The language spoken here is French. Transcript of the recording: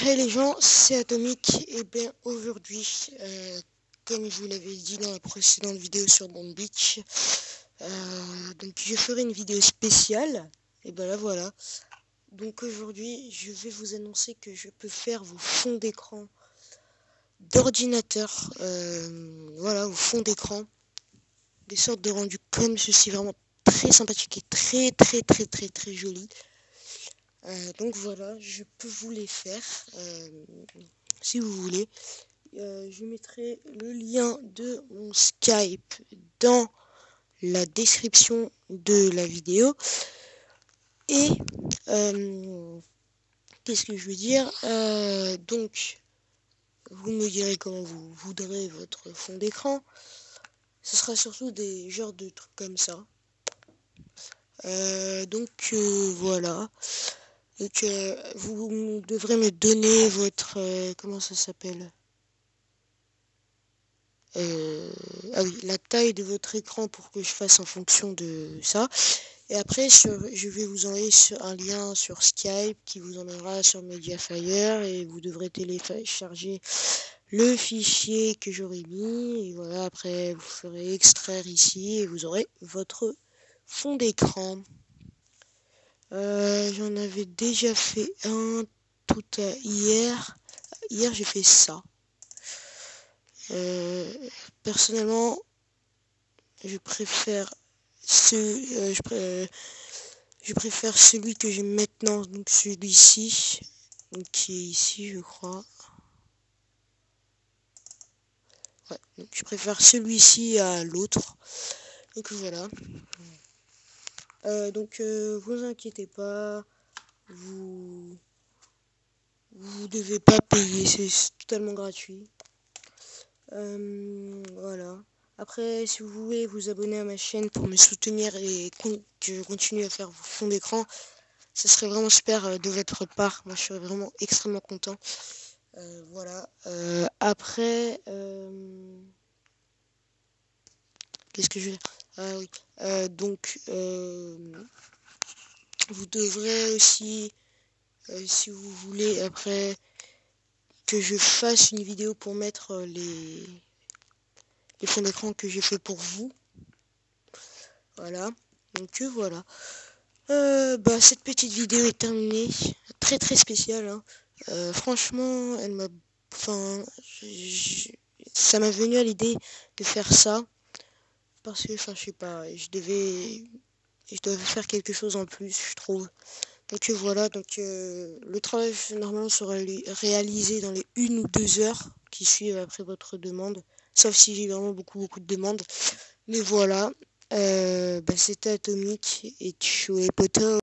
Hey les gens, c'est Atomic. Et bien aujourd'hui, comme je vous l'avais dit dans la précédente vidéo sur Bond Beach, donc je ferai une vidéo spéciale. Et ben là voilà. Donc aujourd'hui, je vais vous annoncer que je peux faire vos fonds d'écran d'ordinateur. Voilà, vos fonds d'écran, des sortes de rendus comme ceci, vraiment très sympathique et très joli. Donc voilà, je peux vous les faire si vous voulez. Je mettrai le lien de mon Skype dans la description de la vidéo. Et qu'est-ce que je veux dire, donc vous me direz comment vous voudrez votre fond d'écran. Ce sera surtout des genres de trucs comme ça. Donc voilà. Donc vous devrez me donner votre comment ça s'appelle, ah oui, la taille de votre écran pour que je fasse en fonction de ça. Et après je vais vous envoyer un lien sur Skype qui vous emmènera sur Mediafire et vous devrez télécharger le fichier que j'aurai mis. Et voilà, après vous ferez extraire ici et vous aurez votre fond d'écran. J'en avais déjà fait un hier. Hier j'ai fait ça. Personnellement, je préfère je préfère celui que j'ai maintenant, donc celui-ci, qui est ici, je crois. Ouais, donc je préfère celui-ci à l'autre. Donc voilà. Donc vous inquiétez pas, vous devez pas payer, c'est totalement gratuit. Voilà. Après, si vous voulez vous abonner à ma chaîne pour me soutenir et que je continue à faire vos fonds d'écran, ce serait vraiment super de votre part. Moi, je serais vraiment extrêmement content. Voilà. Après, qu'est-ce que je veux dire? Ah oui. Donc, vous devrez aussi, si vous voulez, après que je fasse une vidéo pour mettre les fonds d'écran que j'ai fait pour vous. Voilà. Donc voilà. Bah, cette petite vidéo est terminée. Très spéciale, hein. Franchement, elle m'a... Enfin, ça m'a venu à l'idée de faire ça. Parce que, enfin, je sais pas, je devais faire quelque chose en plus, je trouve. Donc voilà, donc le travail normalement sera réalisé dans les 1 ou 2 heures qui suivent après votre demande. Sauf si j'ai vraiment beaucoup de demandes. Mais voilà, bah, c'était Atomic et Choué Poto.